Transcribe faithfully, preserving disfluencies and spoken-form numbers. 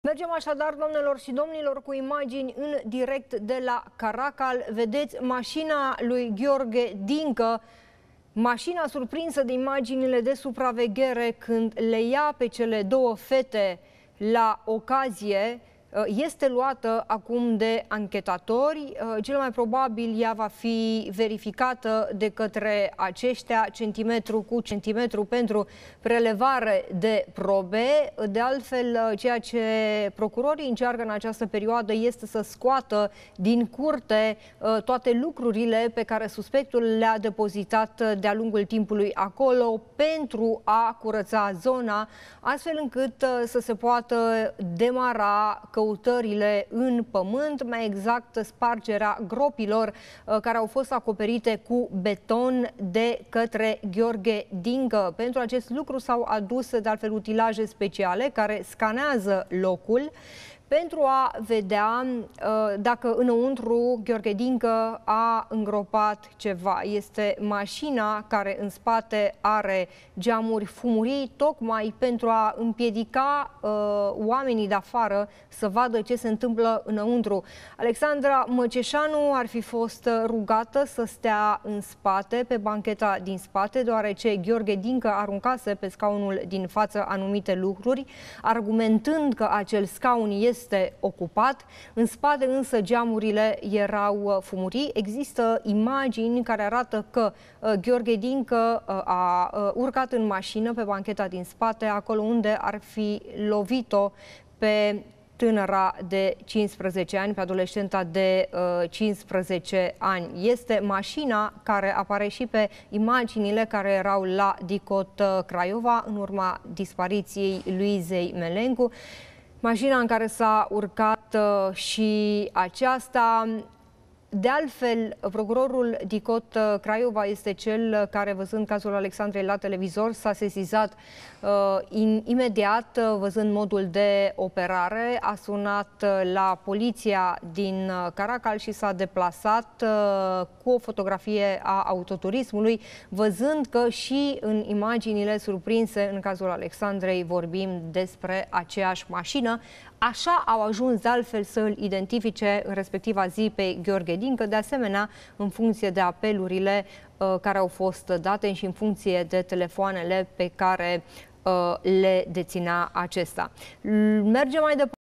Mergem așadar, doamnelor și domnilor, cu imagini în direct de la Caracal. Vedeți mașina lui Gheorghe Dincă, mașina surprinsă de imaginile de supraveghere când le ia pe cele două fete la ocazie. Este luată acum de anchetatori. Cel mai probabil ea va fi verificată de către aceștia centimetru cu centimetru pentru prelevare de probe. De altfel, ceea ce procurorii încearcă în această perioadă este să scoată din curte toate lucrurile pe care suspectul le-a depozitat de-a lungul timpului acolo pentru a curăța zona, astfel încât să se poată demara căutările în pământ, mai exact spargerea gropilor care au fost acoperite cu beton de către Gheorghe Dincă. Pentru acest lucru s-au adus de altfel utilaje speciale care scanează locul pentru a vedea uh, dacă înăuntru Gheorghe Dincă a îngropat ceva. Este mașina care în spate are geamuri fumurii, tocmai pentru a împiedica uh, oamenii de afară să vadă ce se întâmplă înăuntru. Alexandra Măceșanu ar fi fost rugată să stea în spate, pe bancheta din spate, deoarece Gheorghe Dincă aruncase pe scaunul din față anumite lucruri, argumentând că acel scaun este este ocupat. În spate însă geamurile erau fumurii. Există imagini care arată că uh, Gheorghe Dincă uh, a uh, urcat în mașină pe bancheta din spate, acolo unde ar fi lovit-o pe tânăra de cincisprezece ani, pe adolescenta de uh, cincisprezece ani. Este mașina care apare și pe imaginile care erau la DICOT uh, Craiova în urma dispariției Luizei Melencu. Mașina în care s-a urcat uh, și aceasta. De altfel, procurorul DICOT Craiova este cel care, văzând cazul Alexandrei la televizor, s-a sesizat uh, in, imediat, văzând modul de operare, a sunat la poliția din Caracal și s-a deplasat uh, cu o fotografie a autoturismului, văzând că și în imaginile surprinse în cazul Alexandrei vorbim despre aceeași mașină. Așa au ajuns de altfel să îl identifice în respectiva zi pe Gheorghe Dincă, de asemenea în funcție de apelurile uh, care au fost date și în funcție de telefoanele pe care uh, le deținea acesta. Mergem mai departe.